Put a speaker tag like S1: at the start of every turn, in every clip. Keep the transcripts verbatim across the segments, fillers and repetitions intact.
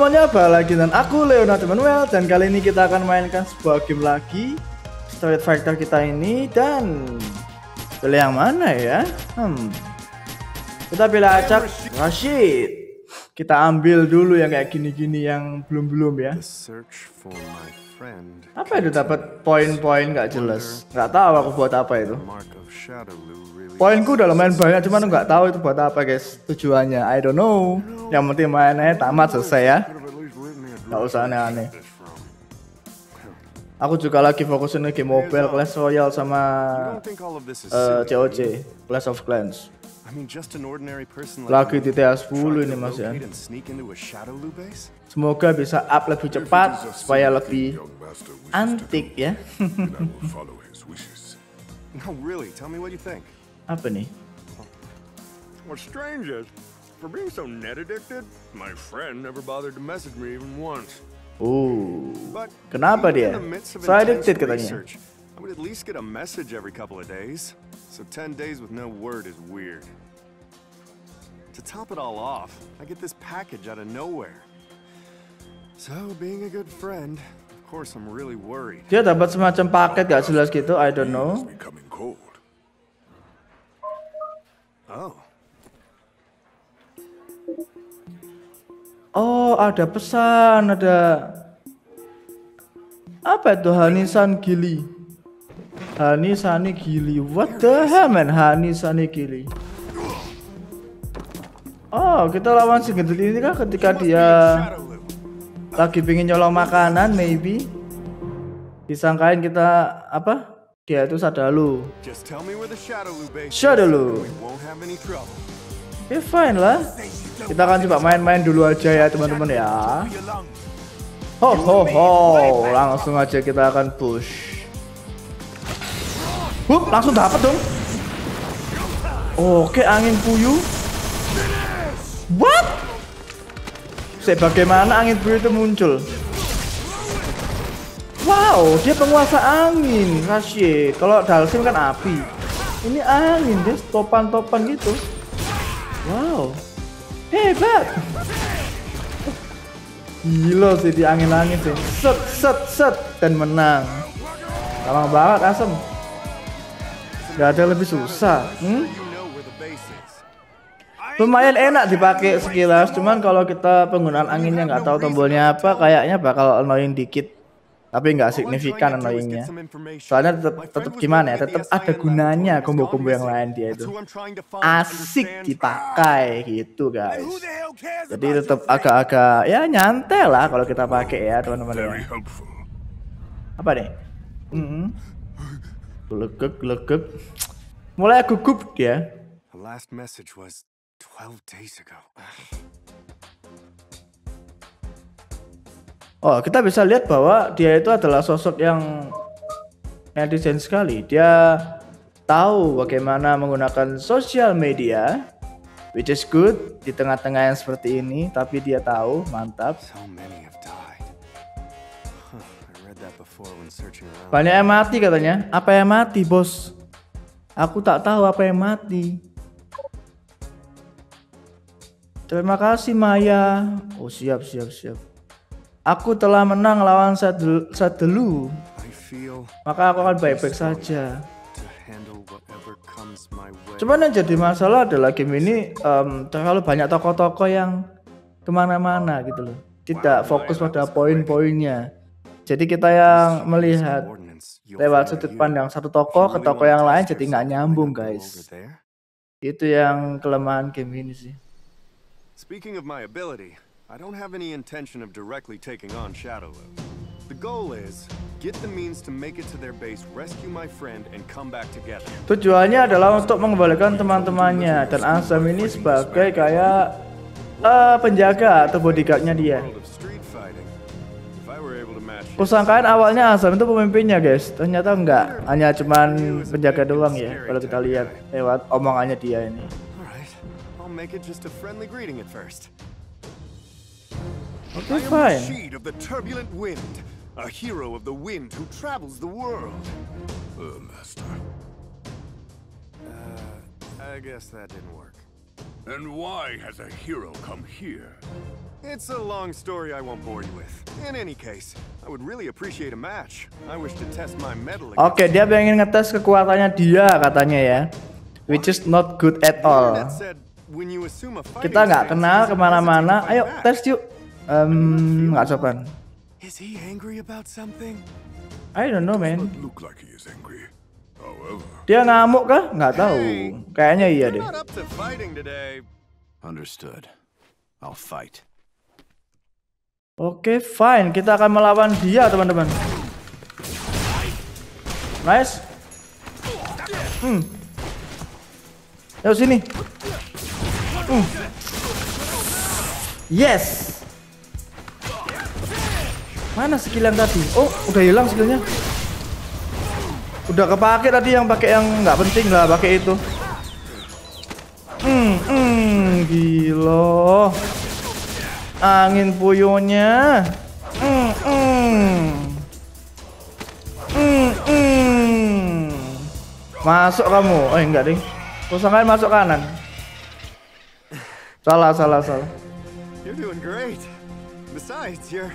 S1: semuanya, balik lagi dengan aku Leonardo Manuel, dan kali ini kita akan mainkan sebuah game lagi Street Fighter kita ini. Dan pilih yang mana ya? Hmm. Kita pilih acak Rashid. Kita ambil dulu yang kayak gini-gini yang belum-belum ya. Apa itu dapat poin-poin nggak jelas? Nggak tahu aku buat apa itu. Poinku udah lumayan banyak, cuman nggak tahu itu buat apa guys. Tujuannya I don't know. Yang penting mainnya tamat selesai ya. Nggak usah aneh-aneh. Aku juga lagi fokusin game mobile Clash Royale sama uh, C O C, Clash of Clans. Lagi di T A sepuluh ini mas ya. Semoga bisa up lebih cepat supaya lebih antik ya. Apa nih?
S2: What's strange is, for being so net addicted, my friend never bothered to message me even once.
S1: Oh, kenapa dia? So addicted katanya.
S2: I would at least get a message every couple of days. So ten days with no word is weird. To top it all off, I get this package out of nowhere. So being a good friend, of course I'm really worried.
S1: Dia dapat semacam paket gak jelas gitu, I don't know.
S2: Oh.
S1: Oh, ada pesan, ada apa itu? Hanisan Gili. Hanisani Gili. What the hell man? Hanisani Gili. Oh, kita lawan si gendut ini kan ketika dia lagi pengen nyolong makanan, maybe. Disangkain kita apa? Dia itu Shadaloo. Shadaloo. Oke, fine lah. Kita akan coba main-main dulu aja ya teman-teman ya. Ho ho ho, langsung aja kita akan push. Hup, langsung dapat dong. Oke, angin puyuh. What? Sebagaimana angin puyuh itu muncul? Wow, dia penguasa angin, Rashid. Kalau Dalsim kan api. Ini angin, guys, topan-topan gitu. Wow, hebat. Gila sih di angin-angin sih. Set, set, set, dan menang. Gampang banget, asem. Gak ada lebih susah. Hmm? Lumayan enak dipakai sekilas, cuman kalau kita penggunaan anginnya nggak tahu tombolnya apa, kayaknya bakal annoying dikit. Tapi nggak signifikan annoyingnya. Soalnya tetap tetap gimana ya, tetap ada gunanya combo-combo yang lain dia itu. Asik dipakai gitu guys. Jadi tetap agak-agak ya nyantai lah kalau kita pakai ya teman-teman ya. Apa nih? Mm-hmm. Legek, legek. Mulai gugup dia.
S2: The last message was twelve days ago.
S1: Oh, kita bisa lihat bahwa dia itu adalah sosok yang netizen sekali. Dia tahu bagaimana menggunakan sosial media, which is good di tengah-tengah yang seperti ini. Tapi dia tahu, mantap. Banyak yang mati katanya. Apa yang mati, bos? Aku tak tahu apa yang mati. Terima kasih Maya. Oh, siap, siap, siap. Aku telah menang lawan Shadaloo. Maka aku akan baik-baik saja. Cuman yang jadi masalah adalah game ini um, terlalu banyak tokoh-tokoh yang kemana-mana gitu loh. Tidak fokus pada poin-poinnya. Jadi kita yang melihat lewat sudut pandang satu tokoh ke tokoh yang lain jadi nggak nyambung guys. Itu yang kelemahan game ini sih.
S2: Speaking of my ability, I don't have any intention of directly taking on Shadaloo. The goal is get the means to make it to their base, rescue my friend, and come back together.
S1: Tujuannya adalah untuk mengembalikan teman-temannya, dan Ansem ini sebagai kayak uh, penjaga atau bodyguardnya dia. Kusangkain awalnya Ansem itu pemimpinnya guys, ternyata enggak, hanya cuman penjaga doang ya kalau kita lihat lewat omongannya dia ini.
S2: Alright, I'll make it just a friendly greeting at first.
S1: Okay, fine.
S2: Rashid of the turbulent wind, a hero of the wind who travels the world. Uh, master. Uh, I guess that didn't work.
S3: And why has a hero come here?
S2: It's a long story I won't bore you with. In any case, I would really appreciate a match. I wish to test my mettle against...
S1: Oke, dia pengen ngetes kekuatannya dia katanya ya. Which is not good at all. Kita nggak kenal kemana-mana. Ayo tes yuk. Um, nggak sopan.
S2: Is he angry about something?
S1: I don't know, man.
S3: Look like he is angry. However,
S1: dia ngamuk kah? Nggak tahu. Kayaknya iya deh.
S3: Understood. I'll fight.
S1: Oke, fine. Kita akan melawan dia, teman-teman. Nice. Hmm. Ayo sini. Hmm. Yes. Mana skill yang tadi? Oh, udah hilang skillnya. Udah kepake tadi yang pakai yang nggak penting lah, pakai itu. Hmm, hmm, gila. Angin puyuhnya. Hmm, hmm. Hmm, hmm. Masuk kamu. Oh, enggak ding. Kusangain masuk kanan. Salah, salah, salah.
S2: You're doing great. Besides, you're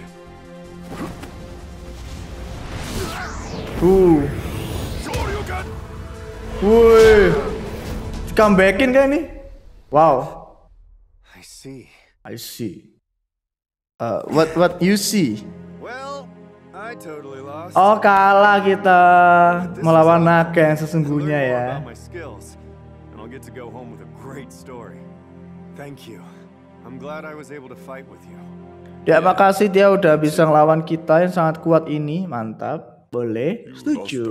S1: Uh. Woi. Comebackin kan ini? Wow.
S2: I see.
S1: I see. Uh, what what you see?
S2: Well, I totally lost.
S1: Oh, kalah kita melawan naga yang sesungguhnya ya.
S2: And I'll get to go home with a great story. Thank you. I'm glad I was able to fight with you.
S1: Terima kasih dia udah bisa ngelawan kita yang sangat kuat ini. Mantap. Boleh. Setuju.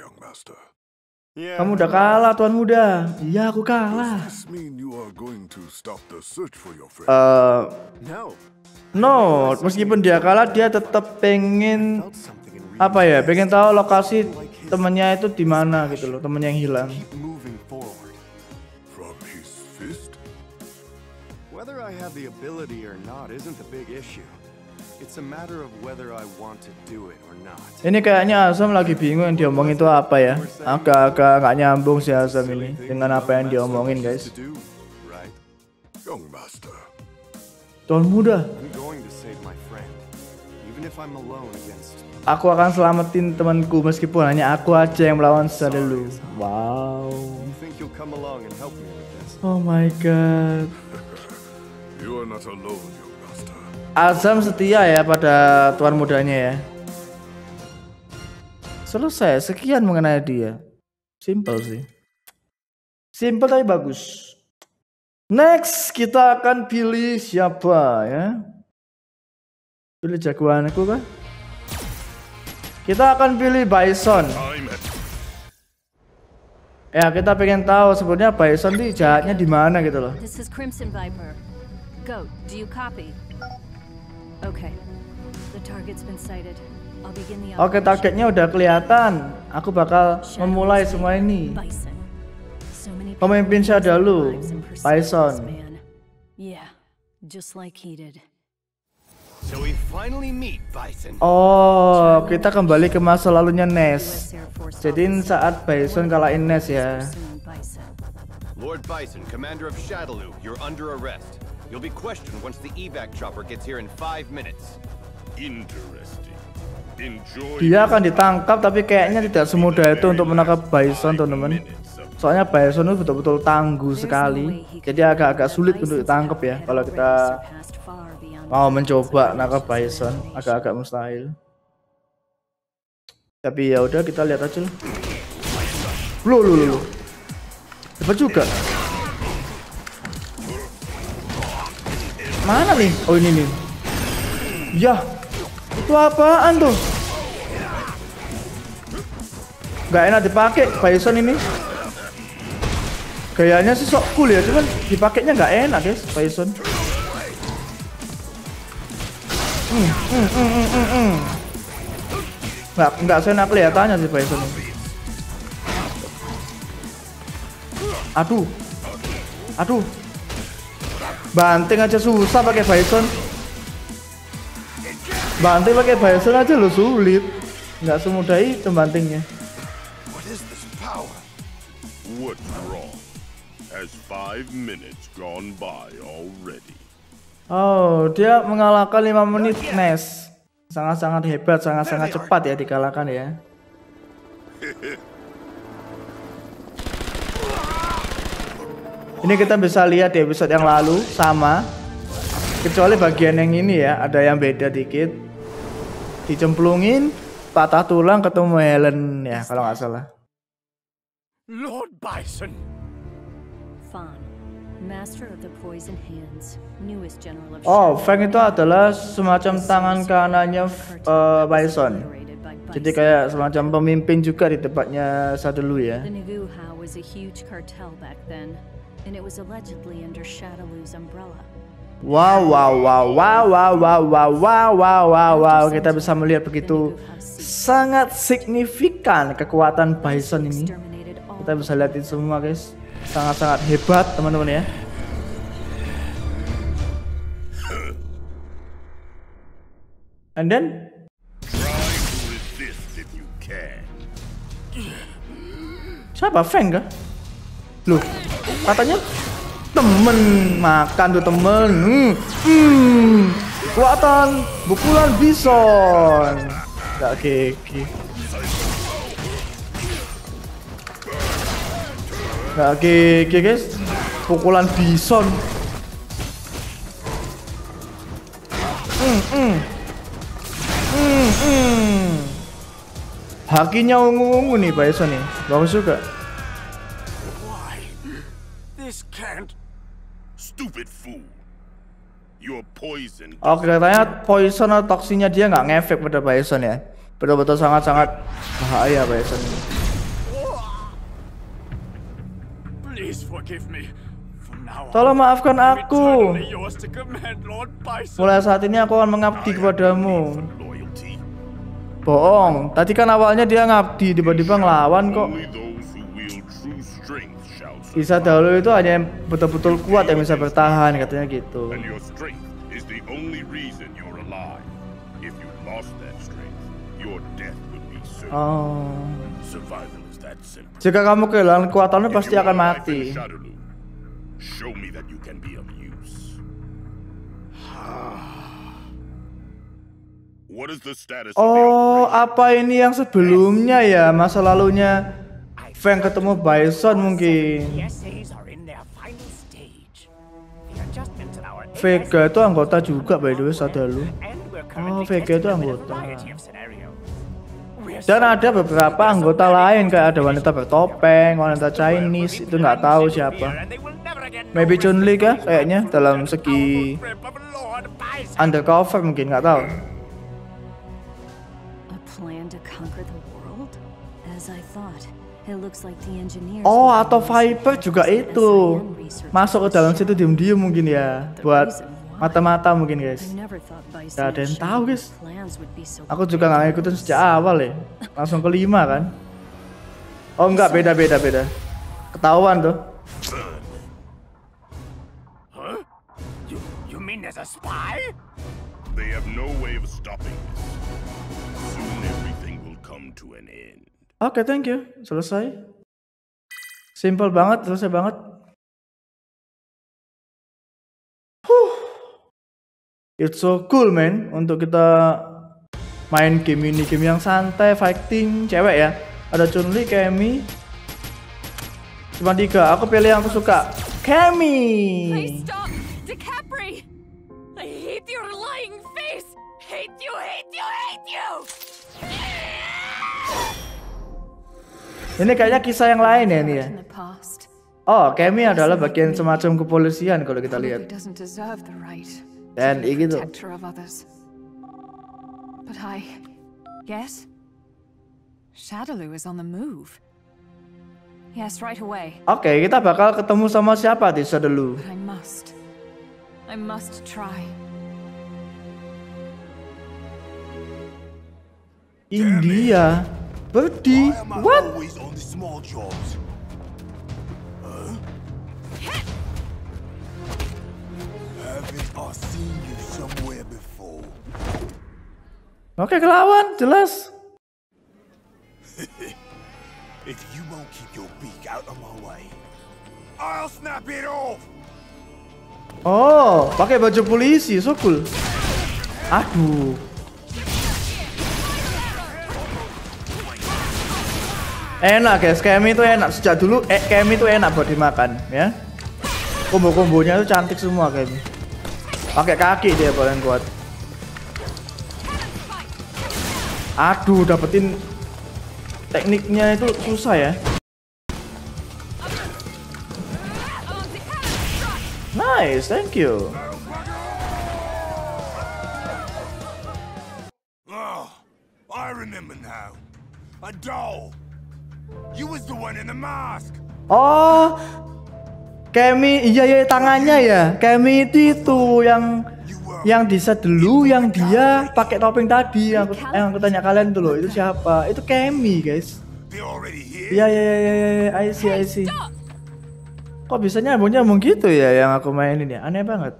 S1: Kamu udah kalah, Tuan Muda. Iya, aku kalah. Uh, no, meskipun dia kalah, dia tetap pengen apa ya? Pengen tahu lokasi temennya itu di mana gitu loh, temennya yang hilang.
S2: Whether I have the ability or not isn't the big issue. It's a matter of whether I want to do it or not.
S1: Ini kayaknya Azam lagi bingung yang diomongin itu apa ya. Agak-agak nggak nyambung si Azam ini dengan apa yang diomongin, guys. Tuan Muda. Aku akan selamatin temanku meskipun hanya aku aja yang melawan dulu. Wow. Oh my god.
S3: You are not alone, young master.
S1: Azam setia ya pada Tuan Mudanya ya. Selesai, sekian mengenai dia. Simple sih. Simple tapi bagus. Next, kita akan pilih siapa ya? Pilih jagoanku kah? Kita akan pilih Bison. Ya, kita pengen tahu sebenarnya Bison di jahatnya di mana gitu loh.
S4: This is Crimson Viper. Goat, do you copy? Okay. The target's been sighted. I'll begin the
S1: Oke, targetnya udah kelihatan. Aku bakal memulai semua ini. Pemimpin Shadaloo, Bison.
S4: Yeah, just like he did.
S5: So we finally meet, Bison.
S1: Oh, kita kembali ke masa lalunya Ness. Jadi saat Bison kalahin Ness ya.
S5: Lord Bison, Commander of Shadaloo, you're under arrest. You'll be questioned once the evac chopper gets here in five minutes.
S3: Interesting. Enjoy.
S1: Dia akan ditangkap tapi kayaknya tidak semudah itu untuk menangkap Bison, teman-teman. Soalnya Bison itu betul-betul tangguh sekali. Jadi agak-agak sulit untuk ditangkap ya kalau kita mau mencoba nangkap Bison, agak-agak mustahil. Tapi ya udah, kita lihat aja lah. Loh, loh, loh, loh. Dapat juga. Mana nih? Oh, ini nih. Ya, itu apaan tuh? Gak enak dipakai Bison ini. Gayanya sih sok cool ya, cuman dipakainya nggak enak guys, Bison. Hmm, hmm, hmm, hmm, hmm, hmm. Nggak, nggak senak kelihatannya sih Bison ini. Aduh, aduh. Banting aja susah pakai Bison. Banting pakai Bison aja lo sulit. Nggak semudah itu bantingnya.
S3: What's wrong? Has five minutes gone by already?
S1: Oh, dia mengalahkan lima menit, Nes. Sangat-sangat hebat, sangat-sangat cepat ya dikalahkan ya. Ini kita bisa lihat di episode yang lalu sama. Kecuali bagian yang ini ya, ada yang beda dikit. Dicemplungin, patah tulang, ketemu Helen ya kalau nggak salah.
S3: Lord Bison.
S4: Fawn, master of the poison hands, newest general of
S1: Oh,
S4: Shadow.
S1: Fang itu adalah semacam tangan kanannya uh, Bison. Jadi kayak semacam pemimpin juga di tempatnya Shadaloo ya.
S4: The Nuguha was a huge cartel back then, and it was allegedly under Shadaloo's umbrella.
S1: Wow, wow, wow, wow, wow, wow, wow, wow, wow, wow, wow. Kita bisa melihat begitu sangat signifikan kekuatan Bison ini. Kita bisa lihat itu semua, guys. Sangat-sangat hebat, teman-teman ya. And then siapa? Fang kah? Loh, katanya temen makan tuh temen. Hmm, hmm. Kekuatan pukulan Bison. Gak keki. Gak keki guys. Pukulan Bison. Hmm, hmm. Hmm, hmm. Hakinya ungu-ungu nih Bison nih. Bagus juga.
S3: This can't. Stupid fool. You're poisoned.
S1: Oke, katanya poison atau toksinnya dia nggak ngefek pada Bison ya. Betul-betul sangat-sangat bahaya Bison ini.
S3: Please forgive me. From now on,
S1: Tolong maafkan
S3: I'm
S1: aku.
S3: eternally yours to command Lord Bison.
S1: Mulai saat ini aku akan mengabdi kepadamu.
S3: Loyalty.
S1: Bohong. Tadi kan awalnya dia ngabdi, tiba-tiba ngelawan kok.
S3: Only those who wield true strength shall
S1: Kisah dahulu itu hanya yang betul-betul kuat yang bisa bertahan, katanya gitu.
S3: And your strength is the only reason you're alive. If you lost that strength, your death would be certain.
S1: Oh.
S3: Survival is that simple.
S1: Jika kamu kehilangan kekuatanmu
S3: If
S1: pasti
S3: you
S1: akan
S3: are alive
S1: mati.
S3: in Shadaloo, show me that you can be of use. What is the status of the
S1: Oh,
S3: operation?
S1: apa ini yang sebelumnya ya? Masa lalunya Fang ketemu Bison mungkin. Vega itu anggota juga by the way, Shadaloo. Oh, Vega itu anggota. Dan ada beberapa anggota lain kayak ada wanita bertopeng, wanita Chinese, itu nggak tahu siapa. Maybe Chun-Li kah? Kayaknya dalam segi undercover mungkin, nggak tahu.
S4: A plan to conquer the world? As I thought, it looks like the engineers.
S1: Oh, atau Viper juga itu masuk ke dalam situ diem-diem mungkin ya, buat mata-mata mungkin guys. Gak ada yang tahu guys. Aku juga nggak ngikutin sejak awal ya, langsung kelima kan. Oh enggak, beda beda beda. Ketahuan tuh.
S3: Huh? You, you mean there's a spy? They have no way of stopping this. Soon everything will come to an end.
S1: Oke, okay, thank you. Selesai. Simple banget, selesai banget. Huh. It's so cool man, untuk kita main game ini, game yang santai, fighting, cewek ya. Ada Chun-Li, Cammy. Cuma tiga, aku pilih yang aku suka. Cammy.
S6: Please stop! DeCapri! I hate your lying face! Hate you, hate you, hate you!
S1: Ini kayaknya kisah yang lain ya ini ya. Oh, Cammy adalah bagian semacam kepolisian kalau kita lihat. Dan gitu.
S6: But I guess Shadaloo is on the move. Yes, right away.
S1: Oke, okay, kita bakal ketemu sama siapa di Shadaloo?
S6: But I must. I must try.
S1: India. Birdie. What? Oke, kelawan, jelas.
S3: If you won't keep your beak out of my way, I'll snap it off.
S1: Oh, pakai baju polisi, so cool. Aduh. Enak guys, Kemi itu enak. Sejak dulu eh, Kemi itu enak buat dimakan, ya. Combo-kombonya itu cantik semua Kemi. Pakai kaki dia paling kuat. Aduh, dapetin tekniknya itu susah ya. Nice, thank you.
S3: Oh, I remember now. A doll. You was the one in the mask.
S1: Oh, Kemi, iya ya tangannya ya. Kemi itu, itu yang yang diset dulu, yang dia pakai topeng tadi yang aku, yang aku tanya kalian tuh loh, itu siapa? Itu Kemi guys. Iya iya iya iya, ya. I see I see. Kok bisa nyambung-nyambung gitu ya yang aku mainin ya? Aneh banget.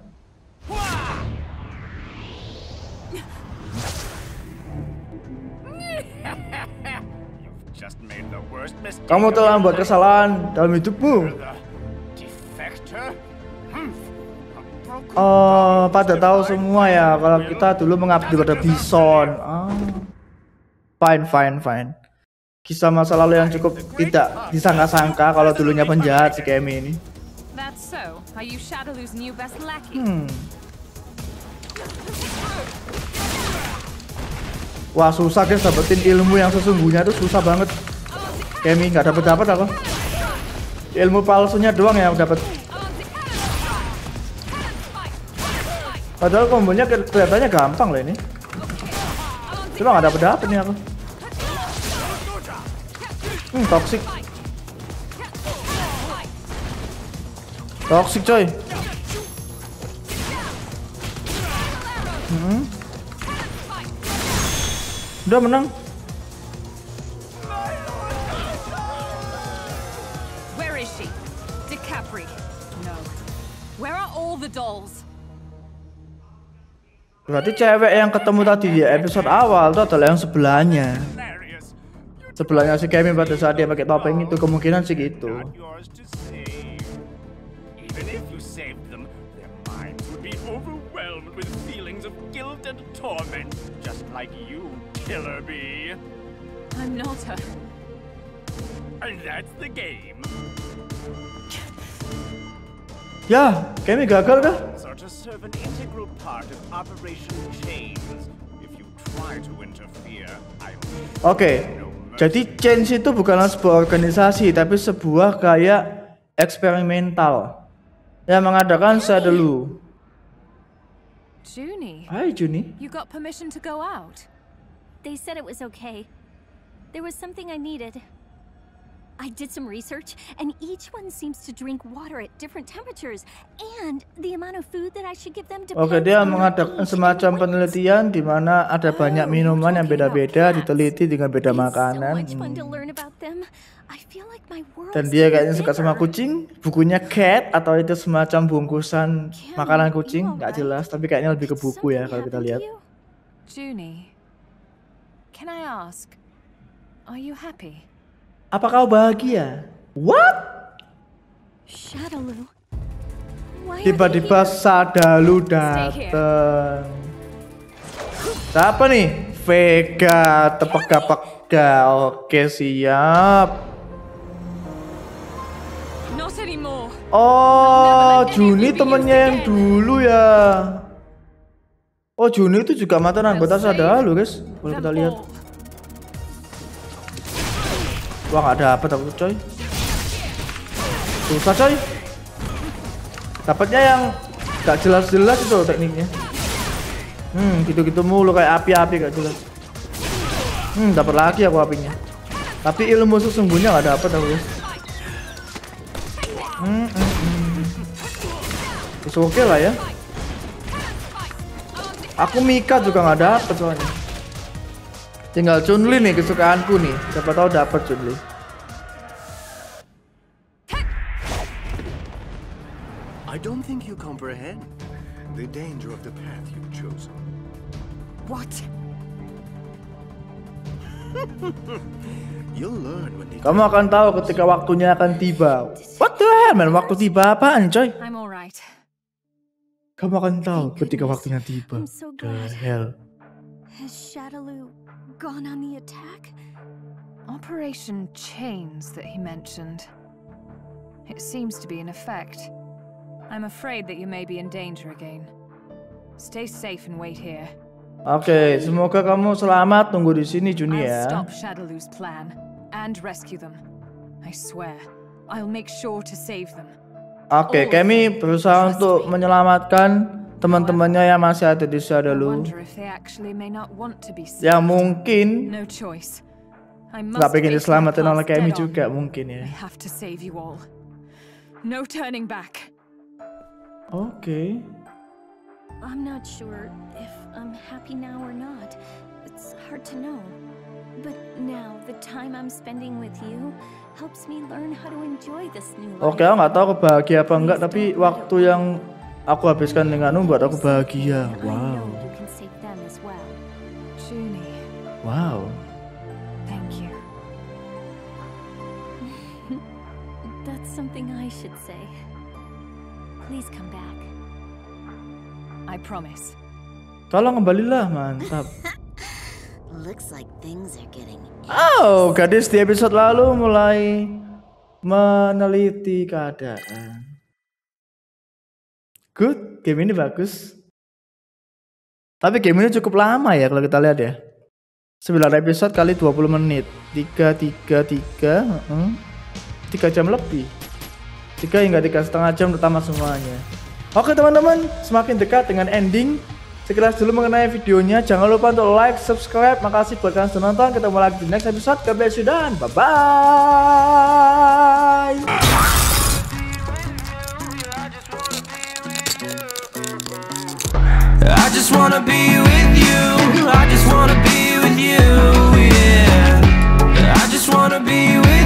S1: Kamu telah membuat kesalahan dalam hidupmu. Oh, pada tahu semua ya kalau kita dulu mengabdi pada Bison. Oh. Fine, fine, fine. Kisah masa lalu yang cukup tidak disangka-sangka kalau dulunya penjahat si Kemi ini. Hmm. Wah, susah guys dapetin ilmu yang sesungguhnya tuh susah banget. Kemi nggak dapet dapat aku. Ilmu palsunya doang yang dapat. Padahal kombonya kelihatannya gampang loh ini. Cuma nggak dapet dapet nih aku. Hmm, toxic. Toxic coy. Hmm. Udah menang.
S6: Where is she? DeCapri. No. Where are all the dolls?
S1: Berarti cewek yang ketemu tadi di episode awal itu adalah yang sebelahnya. Sebelahnya si Kemi pada saat dia pakai topeng itu, kemungkinan sih gitu.
S6: I'm not her.
S3: And that's the game.
S1: Ya, Kemi gagal kah?
S3: Sort of serve an integral part of Operation Chains. If you try to interfere, I will.
S1: Oke. Jadi Chains itu bukanlah sebuah organisasi, tapi sebuah kayak eksperimental yang mengadakan Shadaloo.
S6: Junie.
S1: Hai Junie.
S6: You got permission to go out?
S4: They said it was okay. There was something I needed. I did some research, and each one seems to drink water at different temperatures, and the amount of food that I should give them depends.
S1: Oke, dia mengadakan semacam penelitian di mana ada banyak minuman yang beda-beda, diteliti dengan beda makanan. Hmm. Dan dia kayaknya suka sama kucing. Bukunya Cat atau itu semacam bungkusan makanan kucing, nggak jelas, tapi kayaknya lebih ke buku ya kalau kita lihat.
S6: Junie, can I ask, are you happy?
S1: Apa kau bahagia? What?
S4: Shadaloo.
S1: Tiba-tiba Shadaloo dateng. Siapa nih? Vega, tepega-pega. Oke, siap. Oh, Junie temennya yang dulu ya. Oh, Junie itu juga mantan anggota Shadaloo, guys. Boleh kita lihat. Wah, nggak dapet aku coy. Susah coy. Dapatnya yang nggak jelas-jelas itu tekniknya. Hmm, gitu-gitu mulu kayak api-api gak jelas. Hmm, dapat lagi aku apinya. Tapi ilmu sesungguhnya nggak dapet aku guys. Hmm, hmm, hmm. It's oke lah ya. Aku Mika juga nggak dapet soalnya. Tinggal Chun-Li nih kesukaanku nih. Siapa tahu dapat Chun-Li.
S5: I don't think you comprehend the danger of the path you've chosen.
S6: What?
S1: Kamu akan tahu ketika waktunya akan tiba. What the hell, man? Waktu tiba apaan, coy?
S6: I'm all right.
S1: Kamu akan tahu ketika waktunya tiba. The hell.
S4: Has Shadaloo gone on the attack?
S6: Operation Chains that he mentioned. It seems to be in effect. I'm afraid that you may be in danger again. Stay safe and wait here.
S1: Oke, okay, semoga kamu selamat tunggu di sini, Juni ya.
S6: I'll stop Shadaloo's plan and rescue them. I swear, I'll make sure to save them.
S1: Oke, okay, kami berusaha untuk menyelamatkan teman-temannya yang masih ada di Shadaloo. Yang mungkin nggak pengen diselamatin oleh kami juga mungkin ya.
S6: No turning back.
S1: Oke. Okay.
S4: I'm not sure if I'm happy now or not. It's hard to know. But now the time I'm spending with you helps me learn how to enjoy this new life.
S1: Oke, okay, aku nggak tahu aku bahagia apa enggak, tapi waktu yang aku habiskan denganmu buat aku bahagia. Wow. Wow.
S6: Thank you.
S4: That's something I should say. Please come back.
S6: I promise.
S1: Tolong kembalilah, mantap.
S7: Looks like things are getting.
S1: Oh, gadis di episode lalu mulai meneliti keadaan. Good, game ini bagus. Tapi game ini cukup lama ya kalau kita lihat ya. sembilan episode kali dua puluh menit. tiga, tiga, tiga. Uh-huh. tiga jam lebih. tiga hingga tiga setengah jam untuk tamat semuanya. Oke teman-teman, semakin dekat dengan ending. Sekilas dulu mengenai videonya. Jangan lupa untuk like, subscribe. Makasih buat kalian sudah nonton. Ketemu lagi di next episode. God bless you dan bye-bye.
S8: I just wanna be with you. I just wanna be with you. Yeah. I just wanna be with you.